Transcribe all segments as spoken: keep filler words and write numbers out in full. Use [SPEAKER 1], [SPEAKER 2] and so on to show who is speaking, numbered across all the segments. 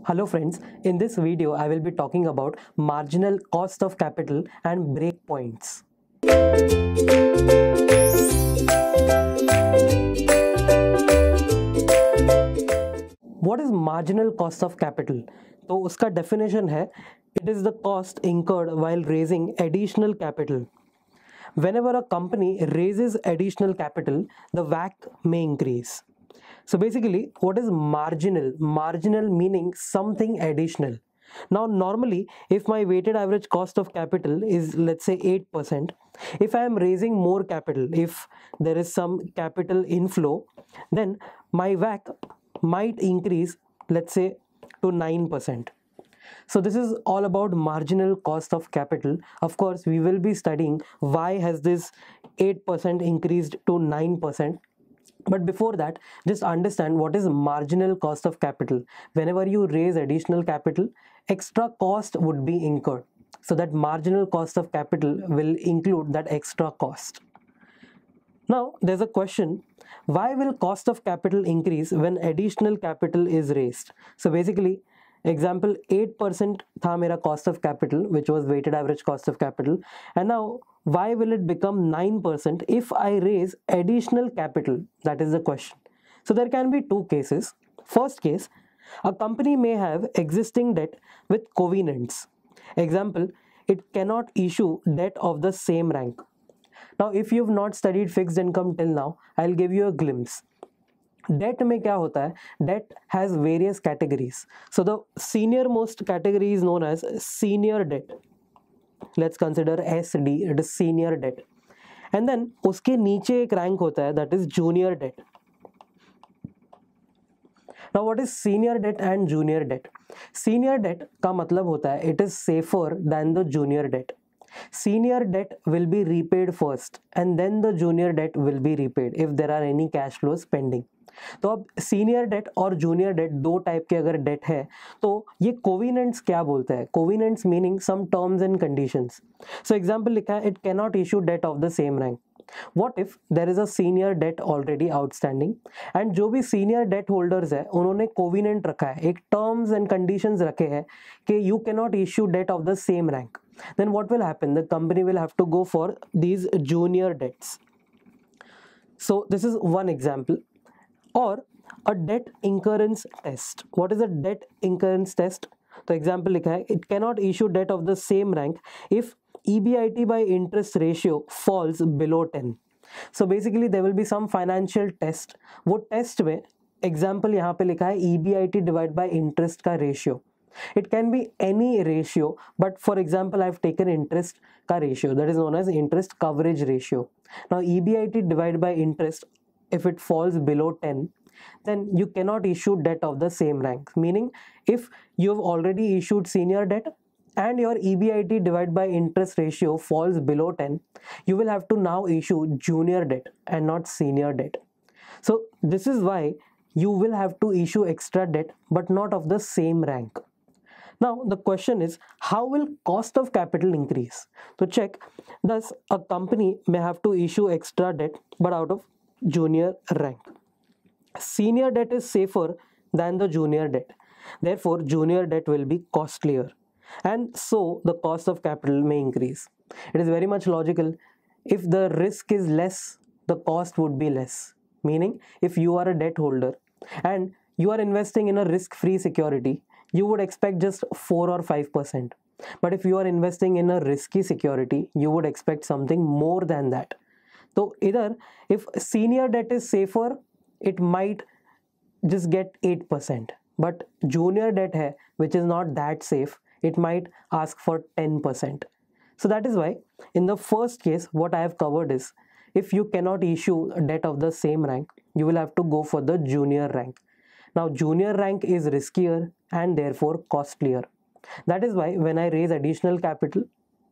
[SPEAKER 1] Hello friends, in this video I will be talking about marginal cost of capital and breakpoints. What is marginal cost of capital? तो उसका definition है it is the cost incurred while raising additional capital. Whenever a company raises additional capital, the W A C may increase. So basically, what is marginal? Marginal meaning something additional. Now, normally, if my weighted average cost of capital is, let's say, eight percent, if I am raising more capital, if there is some capital inflow, then my W A C might increase, let's say, to nine percent. So this is all about marginal cost of capital. Of course, we will be studying why has this eight percent increased to nine percent. But before that, just understand what is marginal cost of capital. Whenever you raise additional capital, extra cost would be incurred. So that marginal cost of capital will include that extra cost. Now, there's a question, why will cost of capital increase when additional capital is raised? So basically, example, eight percent tha mera cost of capital, which was weighted average cost of capital. And now, why will it become nine percent if I raise additional capital? That is the question. So there can be two cases. First case, a company may have existing debt with covenants. Example, it cannot issue debt of the same rank. Now, if you have not studied fixed income till now, I'll give you a glimpse. Debt में क्या होता है? Debt has various categories. So the senior most category is known as senior debt. Let's consider S D, it is senior debt. And then उसके नीचे एक rank होता है, that is junior debt. Now what is senior debt and junior debt? Senior debt का मतलब होता है it is safer than the junior debt. Senior debt will be repaid first and then the junior debt will be repaid if there are any cash flows pending. तो अब senior debt और junior debt दो type के अगर date है तो ये कोविनेंट्स क्या बोलता है? Covenants meaning some terms and conditions. So example लिखा है it can not issue debt of the same rank. What if there is a senior debt already outstanding and जो भी सीनियर डेट होल्डर्स है उन्होंने कोविनेंट रखा है, एक terms and conditions रखे हैं कि you can not issue debt of the same rank. Then what will happen? The company will have to go for these junior debts. So this is one example. Or a debt incurrence test. What is a debt incurrence test? तो example लिखा है it cannot issue debt of the same rank if E B I T by interest ratio falls below ten. So basically there will be some financial test. वो test में example यहाँ पे लिखा है E B I T divided by interest का ratio. It can be any ratio, but for example I've taken interest का ratio, that is known as interest coverage ratio. Now E B I T divided by interest, if it falls below ten, then you cannot issue debt of the same rank. Meaning, if you have already issued senior debt and your E B I T divided by interest ratio falls below ten, you will have to now issue junior debt and not senior debt. So this is why you will have to issue extra debt but not of the same rank. Now the question is, how will cost of capital increase? So check, thus a company may have to issue extra debt but out of junior rank. Senior debt is safer than the junior debt. Therefore, junior debt will be costlier. And so, the cost of capital may increase. It is very much logical. If the risk is less, the cost would be less. Meaning, if you are a debt holder and you are investing in a risk-free security, you would expect just four or five percent. But if you are investing in a risky security, you would expect something more than that. So either if senior debt is safer, it might just get eight percent. But junior debt hai, which is not that safe, it might ask for ten percent. So that is why in the first case, what I have covered is, if you cannot issue debt of the same rank, you will have to go for the junior rank. Now junior rank is riskier and therefore costlier. That is why when I raise additional capital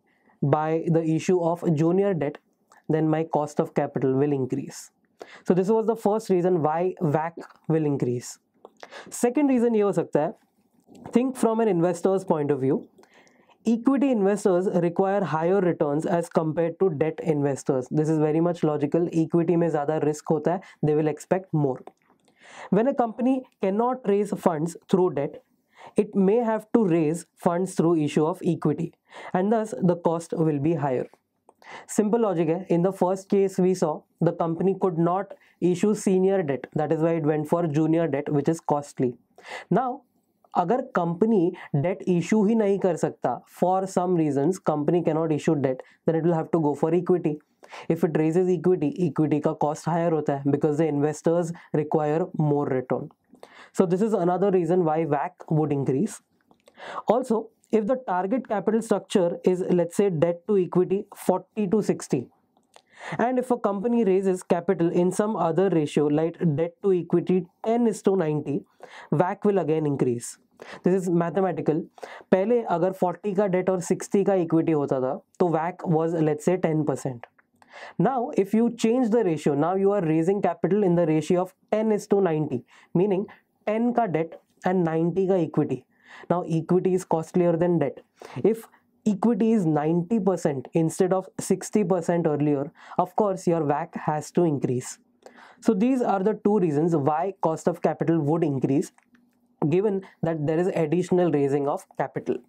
[SPEAKER 1] by the issue of junior debt, then my cost of capital will increase. So this was the first reason why W A C will increase. Second reason ये हो सकता है, think from an investor's point of view. Equity investors require higher returns as compared to debt investors. This is very much logical. Equity में ज़्यादा risk होता है, they will expect more. When a company cannot raise funds through debt, it may have to raise funds through issue of equity, and thus the cost will be higher. Simple logic hai. In the first case we saw the company could not issue senior debt, that is why it went for junior debt, which is costly. Now अगर company debt issue ही नहीं कर सकता, for some reasons company cannot issue debt, then it will have to go for equity. If it raises equity, equity का cost higher होता है because the investors require more return. So this is another reason why वैक would increase. Also if the target capital structure is, let's say, debt to equity forty to sixty, and if a company raises capital in some other ratio like debt to equity ten is to ninety, W A C will again increase. This is mathematical. पहले अगर forty का debt और sixty का equity होता था तो W A C was, let's say, ten percent. Now if you change the ratio, now you are raising capital in the ratio of ten is to ninety, meaning ten का debt and ninety का equity. Now equity is costlier than debt. If equity is ninety percent instead of sixty percent earlier, of course your W A C has to increase. So these are the two reasons why cost of capital would increase, given that there is additional raising of capital.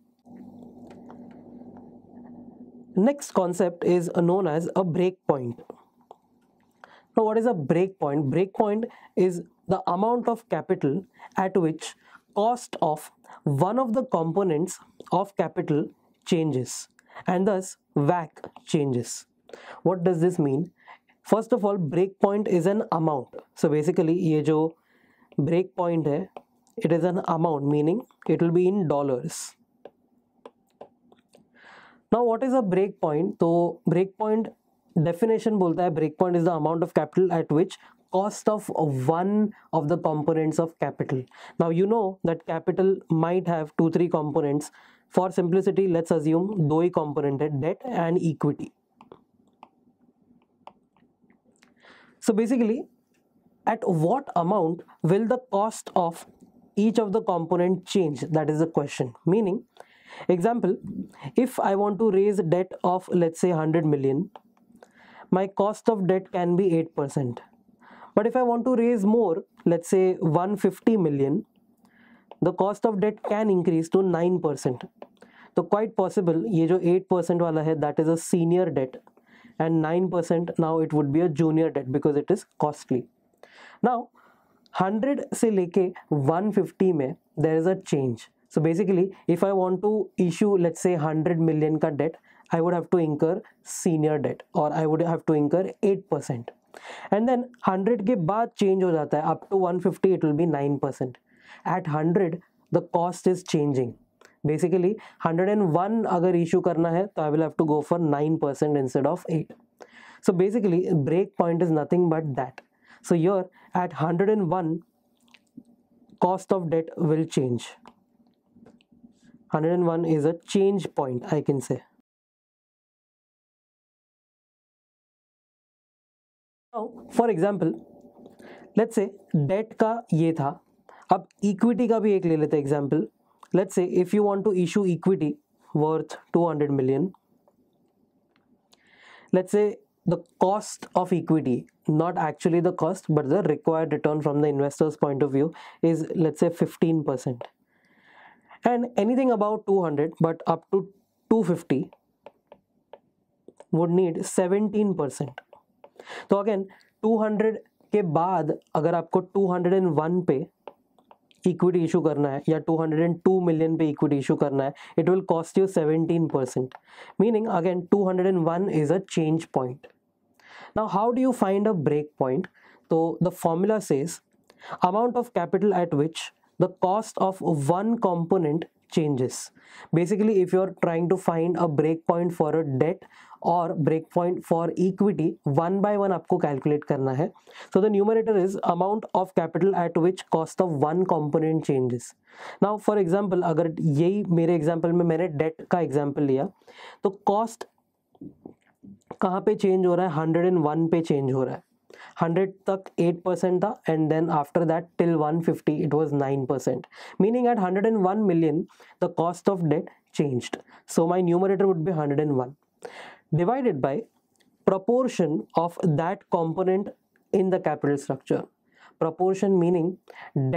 [SPEAKER 1] Next concept is known as a break point. Now what is a break point? Break point is the amount of capital at which cost of one of the components of capital changes, and thus W A C changes. What does this mean? First of all, break point is an amount. So basically ये जो break point है, it is an amount, meaning it will be in dollars. Now what is a break point? तो break point definition बोलता है break point is the amount of capital at which cost of one of the components of capital. Now you know that capital might have two three components. For simplicity, let's assume दो ही component है, debt and equity. So basically, at what amount will the cost of each of the component change? That is the question. Meaning, example, if I want to raise debt of, let's say, one hundred million, my cost of debt can be eight percent. But if I want to raise more, let's say one hundred fifty million, the cost of debt can increase to nine percent. So quite possible, ये जो eight percent वाला है, that is a senior debt, and nine percent now it would be a junior debt because it is costly. Now one hundred से लेके one hundred fifty में there is a change. So basically, if I want to issue, let's say, one hundred million का debt, I would have to incur senior debt, or I would have to incur eight percent. And then one hundred के बाद change हो जाता है, up to one hundred fifty it will be nine percent. At one hundred the cost is changing. Basically one hundred one अगर issue करना है तो I will have to go for nine percent instead of eight. So basically break point is nothing but that. So here at one hundred one cost of debt will change. one hundred one is a change point, I can say. Now, for example, let's say debt का ये था, अब equity का भी एक ले लेते हैं example. Let's say if you want to issue equity worth two hundred million, let's say the cost of equity, not actually the cost but the required return from the investor's point of view, is, let's say, fifteen percent. And anything about two hundred but up to two hundred fifty would need seventeen percent. तो again two hundred के बाद अगर आपको two hundred one पे equity issue करना है या two hundred two million पे इक्विटी इशू करना है, it will cost you seventeen percent. Meaning again two hundred one is a change point. Now how do you find a break point? तो the formula says amount of capital at which the cost of one component changes. Basically, if you are trying to find a break point for a debt or break point for equity, one by one आपको calculate करना है. So the numerator is amount of capital at which cost of one component changes. Now for example, अगर यही मेरे example में मैंने debt का example लिया, तो cost कहाँ पे change हो रहा है? one hundred one पे change हो रहा है. one hundred तक eight percent था, and then after that till one hundred fifty it was nine percent. Meaning at one hundred one million the cost of debt changed. So my numerator would be one hundred one divided by proportion of that component in the capital structure. Proportion meaning debt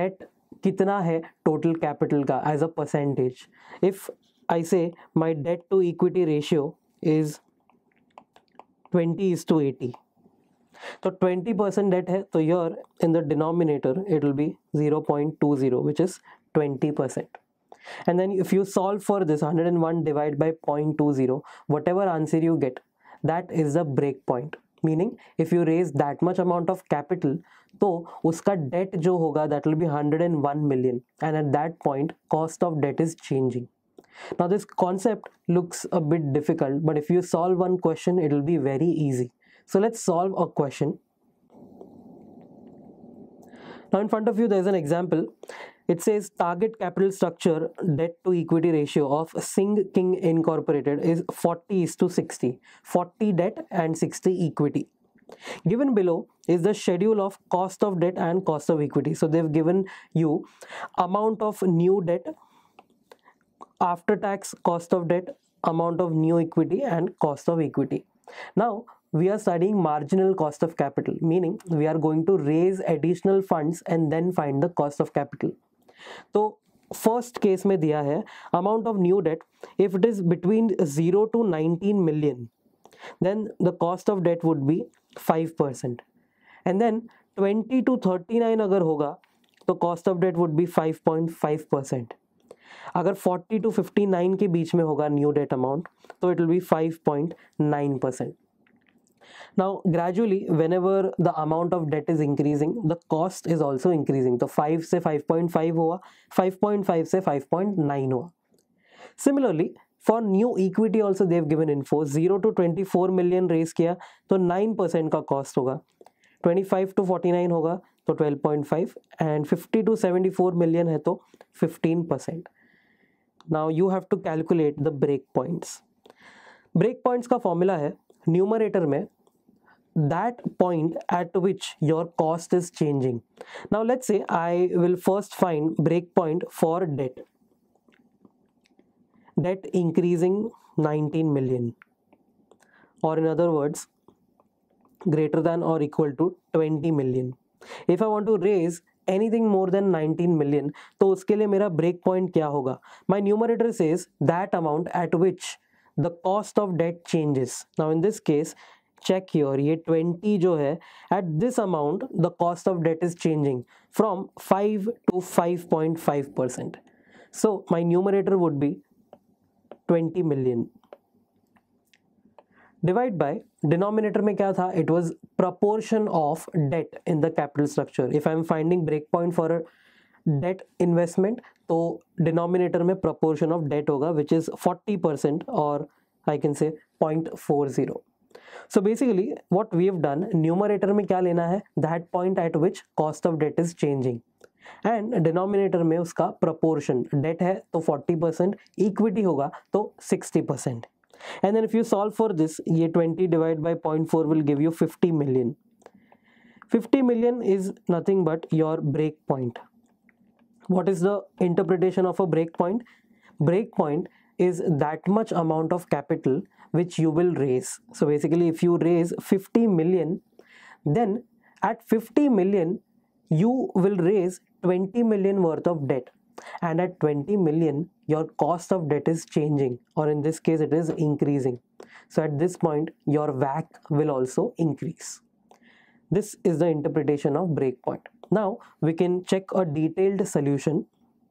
[SPEAKER 1] कितना है total capital का as a percentage. If I say my debt to equity ratio is twenty is to eighty, तो twenty percent debt है, तो your in the denominator it will be zero point two zero which is twenty percent. And then if you solve for this, one hundred one divided by zero point two zero, whatever answer you get, that is the break point. Meaning if you raise that much amount of capital, तो उसका debt जो होगा that will be one hundred one million, and at that point cost of debt is changing. Now this concept looks a bit difficult, but if you solve one question it will be very easy. So let's solve a question. Now in front of you there is an example. It says target capital structure debt to equity ratio of Singh King Incorporated is forty is to sixty, forty debt and sixty equity. Given below is the schedule of cost of debt and cost of equity. So they've given you amount of new debt, after tax cost of debt, amount of new equity and cost of equity. Now we are studying marginal cost of capital, meaning we are going to raise additional funds and then find the cost of capital. तो first case में दिया है amount of new debt, if it is between zero to nineteen million then the cost of debt would be five percent, and then twenty to thirty nine अगर होगा तो cost of debt would be five point five percent. अगर forty to fifty nine के बीच में होगा new debt amount तो it will be five point nine percent. Now gradually whenever the amount of debt is increasing, the cost is also increasing. तो five से five point five हुआ, five point five से five point nine हुआ. Similarly for new equity also they have given info. zero to twenty-four million raise किया तो nine percent का cost होगा, twenty-five to forty-nine होगा तो twelve point five, and fifty to seventy-four million है तो fifteen percent. Now you have to calculate the break points. Break points का formula है न्यूमरेटर में that point at which your cost is changing. Now let's say I will first find break point for debt. Debt increasing nineteen million, or in other words greater than or equal to twenty million. If I want to raise anything more than nineteen million, तो उसके लिए मेरा break point क्या होगा? My numerator says that amount at which the cost of debt changes. Now in this case check here, ये twenty जो है at this amount the cost of debt is changing from five to five point five percent. So my numerator would be twenty million. Divide by denominator में क्या था? It was proportion of debt in the capital structure. If I am finding break point for a debt investment, तो denominator में proportion of debt होगा which is forty percent, or I can say zero point four zero. So basically what we have done, numerator में क्या लेना है? That point at which cost of debt is changing, and denominator में उसका proportion, debt है तो forty percent, equity होगा तो sixty percent. And then if you solve for this, ये twenty divided by zero point four will give you fifty million. fifty million is nothing but your break point. What is the interpretation of a break point? Break point is that much amount of capital which you will raise. So basically if you raise fifty million, then at fifty million you will raise twenty million worth of debt, and at twenty million your cost of debt is changing, or in this case it is increasing. So at this point your W A C will also increase. This is the interpretation of break point. Now we can check a detailed solution.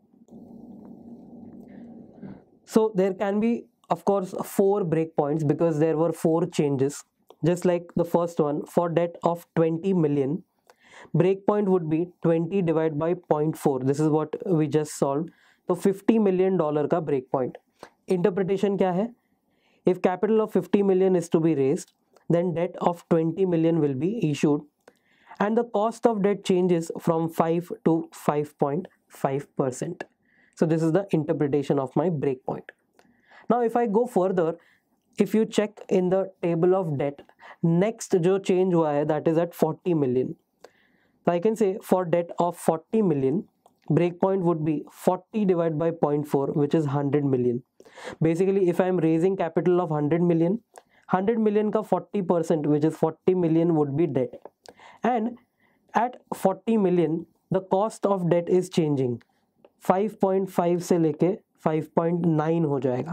[SPEAKER 1] So there can be of course four break points because there were four changes. Just like the first one, for debt of twenty million, break point would be twenty divided by zero point four. This is what we just solved. So fifty million dollar का break point. Interpretation क्या है? If capital of fifty million is to be raised, then debt of twenty million will be issued, and the cost of debt changes from five to five point five percent. So this is the interpretation of my break point. Now if I go further, if you check in the table of debt, next जो change हुआ है that is at forty million. So I can say for debt of forty million, break point would be forty divided by zero point four, which is one hundred million. Basically if I am raising capital of one hundred million, one hundred million का forty percent, which is forty million, would be debt, and at forty million the cost of debt is changing. five point five से लेके five point nine हो जाएगा.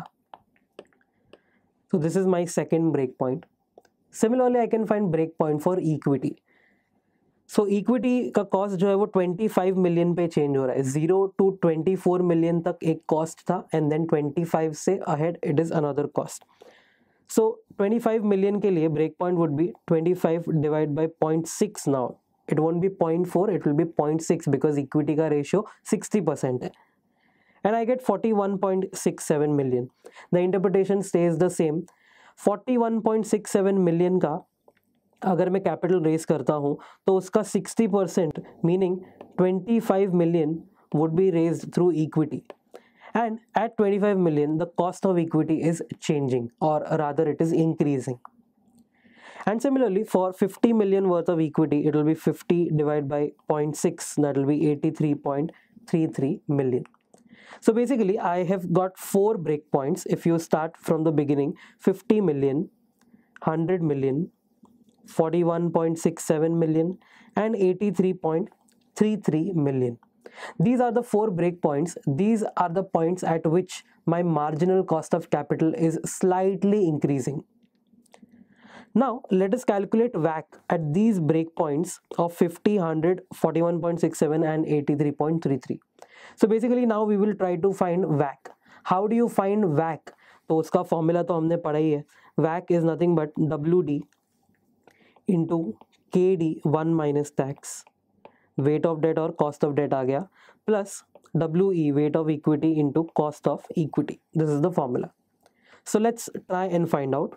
[SPEAKER 1] So this is my second break point. Similarly, I can find break point for equity. So equity का cost जो है वो twenty-five million पे change हो रहा है. zero to twenty-four million तक एक cost था, and then twenty-five से ahead it is another cost. So twenty-five million के लिए break point would be twenty-five divided by zero point six now. It won't be zero point four, it will be zero point six because equity का ratio sixty percent है. And I get forty-one point six seven million. The interpretation stays the same. forty-one point six seven million का अगर मैं capital raise करता हूँ तो उसका sixty percent meaning twenty-five million would be raised through equity. And at twenty-five million, the cost of equity is changing, or rather it is increasing. And similarly, for fifty million worth of equity, it will be fifty divided by zero point six, that will be eighty-three point three three million. So basically, I have got four breakpoints. If you start from the beginning, fifty million, one hundred million, forty-one point six seven million, and eighty-three point three three million. These are the four breakpoints. These are the points at which my marginal cost of capital is slightly increasing. Now let us calculate W A C at these breakpoints of fifty, one hundred, forty-one point six seven and eighty-three point three three. So basically now we will try to find W A C. How do you find W A C? तो उसका formula तो हमने पढ़ा ही है. W A C is nothing but W D into K D one minus tax. Weight of debt और cost of debt आ गया, plus W E weight of equity into cost of equity. This is the formula. So let's try and find out.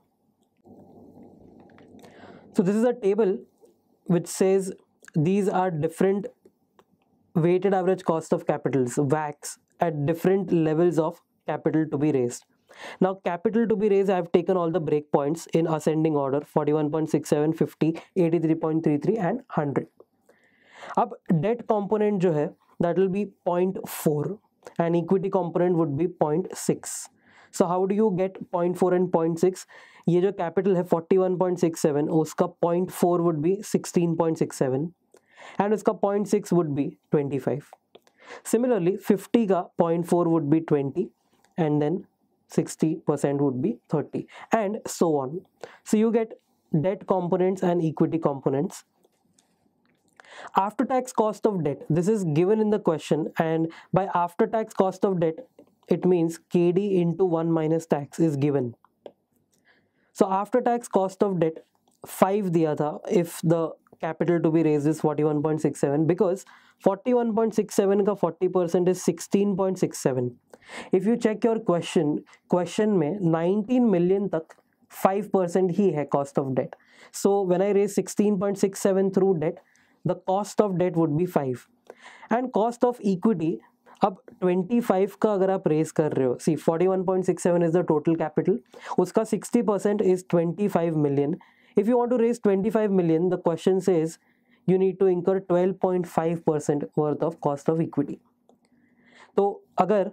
[SPEAKER 1] So this is a table which says these are different weighted average cost of capitals, W A Cs, at different levels of capital to be raised. Now capital to be raised, I have taken all the breakpoints in ascending order: forty-one point six seven, fifty, eighty-three point three three and one hundred. अब debt component जो है that will be zero point four and equity component would be zero point six. So how do you get zero point four and zero point six? ये जो capital है forty-one point six seven, उसका zero point four would be sixteen point six seven and उसका zero point six would be twenty-five. Similarly fifty का zero point four would be twenty and then sixty percent would be thirty and so on. So you get debt components and equity components. After tax cost of debt, this is given in the question, and by after tax cost of debt it means K D into one minus tax is given. So after tax cost of debt five दिया था if the capital to be raised is forty-one point six seven, because forty-one point six seven का forty percent is sixteen point six seven. If you check your question, question में nineteen million तक five percent ही है cost of debt. So when I raise sixteen point six seven through debt, the cost of debt would be five. And cost of equity, अब twenty-five का अगर आप raise कर रहे हो, see forty-one point six seven is the total capital, उसका sixty percent is twenty-five million. If you want to raise twenty-five million, the question says you need to incur twelve point five percent worth of cost of equity. तो अगर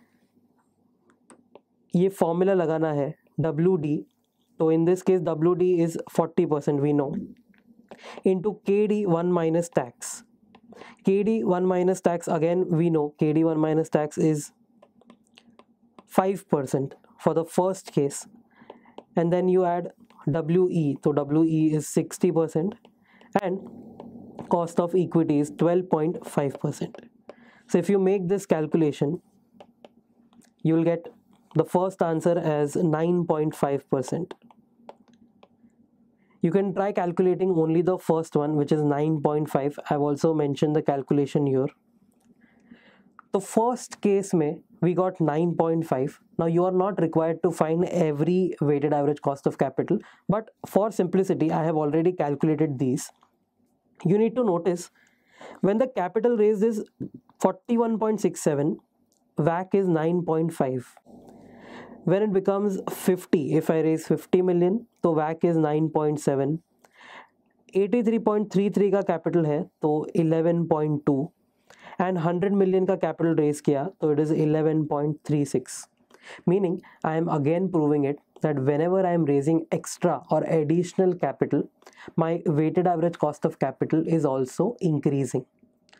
[SPEAKER 1] ये formula लगाना है W D, तो in this case W D is forty percent we know, into K D one minus tax. K D one minus tax, again we know K D one minus tax is five percent for the first case, and then you add W E, so W E is sixty percent and cost of equity is twelve point five percent. So if you make this calculation, you will get the first answer as nine point five percent. You can try calculating only the first one, which is nine point five. I've also mentioned the calculation here. The first case में we got nine point five. Now you are not required to find every weighted average cost of capital, but for simplicity I have already calculated these. You need to notice when the capital raised is forty-one point six seven, W A C is nine point five. When it becomes fifty, if I raise fifty million, तो W A C is nine point seven. eighty-three point three three का capital है तो eleven point two and one hundred million का capital raise किया तो it is eleven point three six. Meaning I am again proving it that whenever I am raising extra or additional capital, my weighted average cost of capital is also increasing.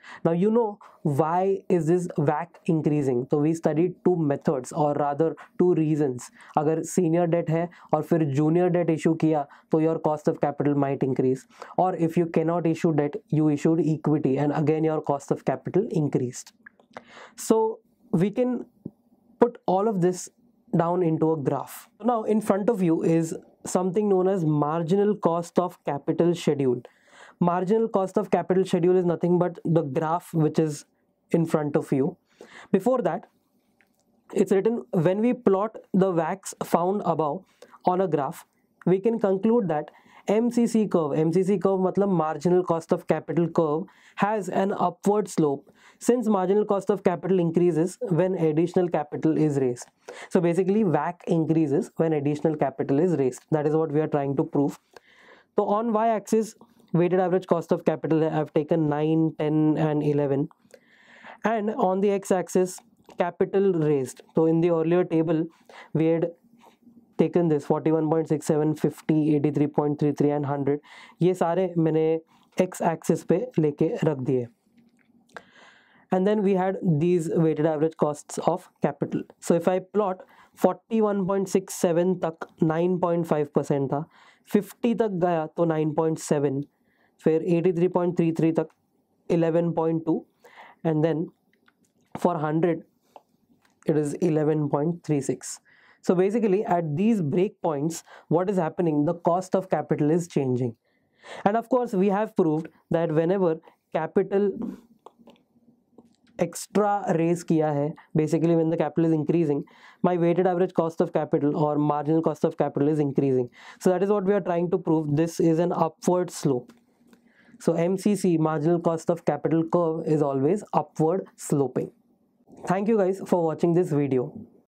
[SPEAKER 1] Now you know why is this W A C increasing? So we studied two methods or rather two reasons. अगर senior debt है और फिर junior debt issue किया तो your cost of capital might increase. Or if you cannot issue debt, you issued equity and again your cost of capital increased. So we can put all of this down into a graph. Now in front of you is something known as marginal cost of capital schedule. Marginal cost of capital schedule is nothing but the graph which is in front of you. Before that, it's written when we plot the W A Cs found above on a graph, we can conclude that M C C curve, M C C curve matlab marginal cost of capital curve, has an upward slope since marginal cost of capital increases when additional capital is raised. So basically W A C increases when additional capital is raised. That is what we are trying to prove. So on y-axis, weighted average cost of capital, I have taken nine, ten and eleven, and on the x-axis capital raised. So in the earlier table we had taken this forty-one point six seven, fifty, eighty-three point three three and one hundred. ये सारे मैंने x-axis पे लेके रख दिए. And then we had these weighted average costs of capital. So if I plot forty-one point six seven तक nine point five percent था, fifty तक गया तो nine point seven, फिर eighty-three point three three तक eleven point two, and then for one hundred it is eleven point three six. So basically at these break points, what is happening? The cost of capital is changing. And of course we have proved that whenever capital extra raise किया है, basically when the capital is increasing, my weighted average cost of capital or marginal cost of capital is increasing. So that is what we are trying to prove. This is an upward slope. So M C C, marginal cost of capital curve, is always upward sloping. Thank you guys for watching this video.